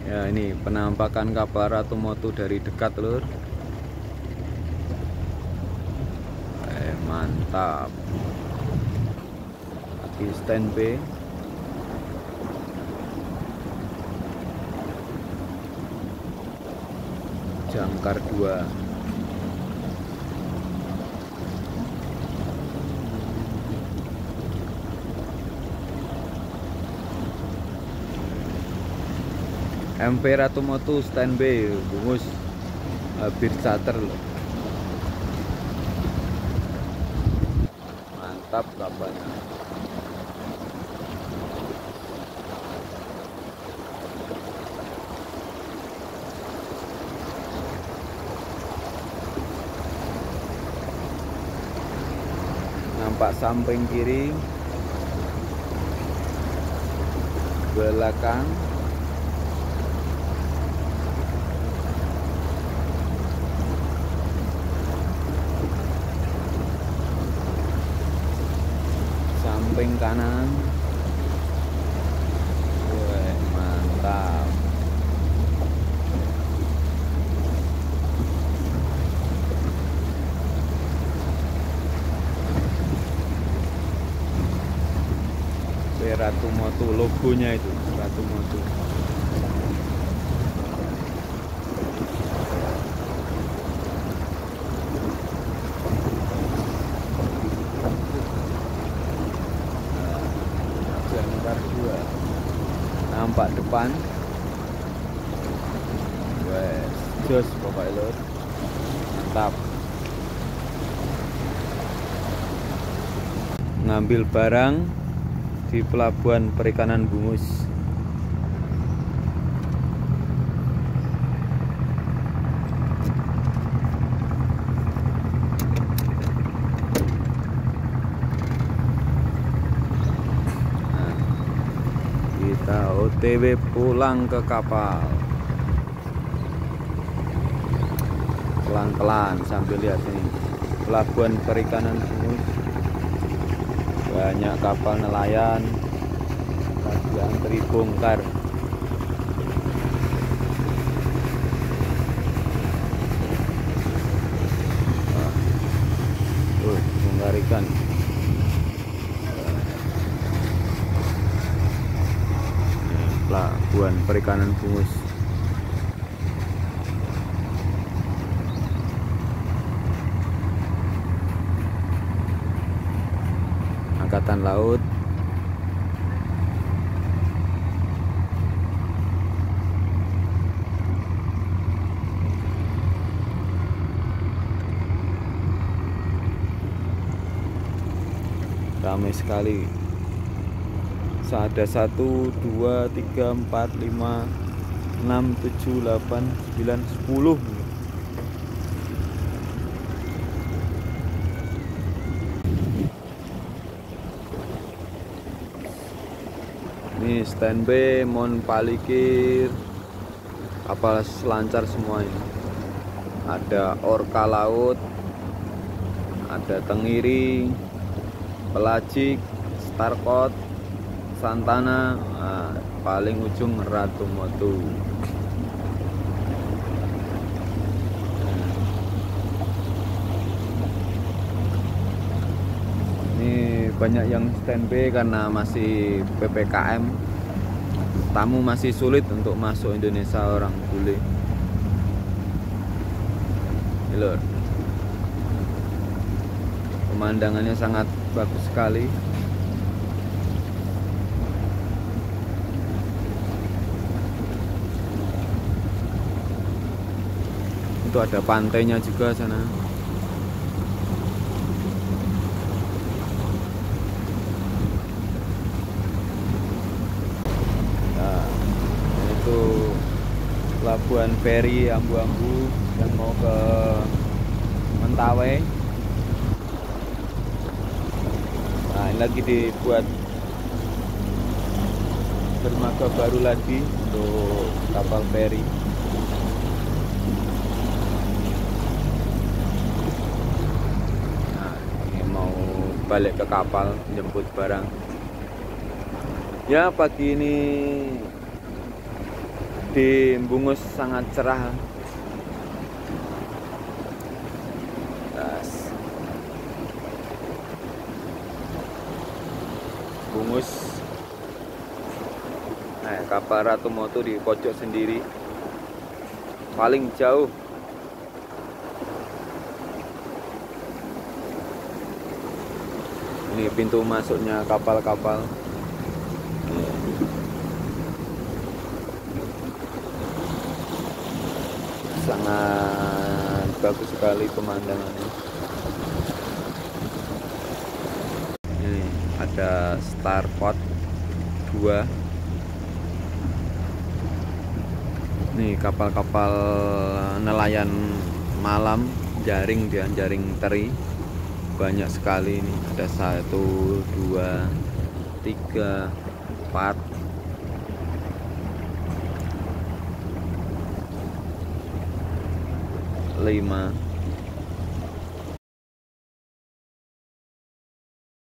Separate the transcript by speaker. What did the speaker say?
Speaker 1: Ya, ini penampakan kapal Ratu Motu dari dekat, lur. Mantap. Lagi standby. Jangkar 2. MV Ratu Motu standby, bungus hampir charter loh. Mantap kapalnya. Nampak samping kiri, belakang. Samping kanan. Wih, mantap. Ratu Motu, logonya itu Ratu Motu. Jangkar 2. Nampak depan. Wes, jos pokoknya lur. Mantap. Ngambil barang di pelabuhan perikanan Bungus. Nah, kita OTW pulang ke kapal. Pelan-pelan sambil lihat ini pelabuhan perikanan Bungus. Banyak kapal nelayan lagi antri bongkar. Bongkar ikan. Pelabuhan perikanan Bungus. Angkatan Laut. Ramai sekali. Ada 1, 2, 3, 4, 5, 6, 7, 8, 9, 10. Ini standby, mon palikir, kapal selancar semua ini. Ada orka laut, ada tengiri, pelacik, starkot, santana, nah, paling ujung Ratu Motu. Banyak yang standby karena masih PPKM. Tamu masih sulit untuk masuk Indonesia, orang bule. Ini lho. Pemandangannya sangat bagus sekali. Itu ada pantainya juga sana. Pelabuhan feri Ambu-Ambu yang mau ke Mentawai. Nah, ini lagi dibuat dermaga baru lagi untuk kapal feri. Nah, ini mau balik ke kapal jemput barang. Ya, pagi ini di Bungus sangat cerah. Bungus. Nah, kapal Ratu Moto di pojok sendiri, paling jauh. Ini pintu masuknya kapal-kapal. Sangat bagus sekali pemandangannya. Ini ada Starport 2. Nih kapal-kapal nelayan malam, jaring dia, jaring teri. Banyak sekali ini, ada 1, 2, 3, 4, 5,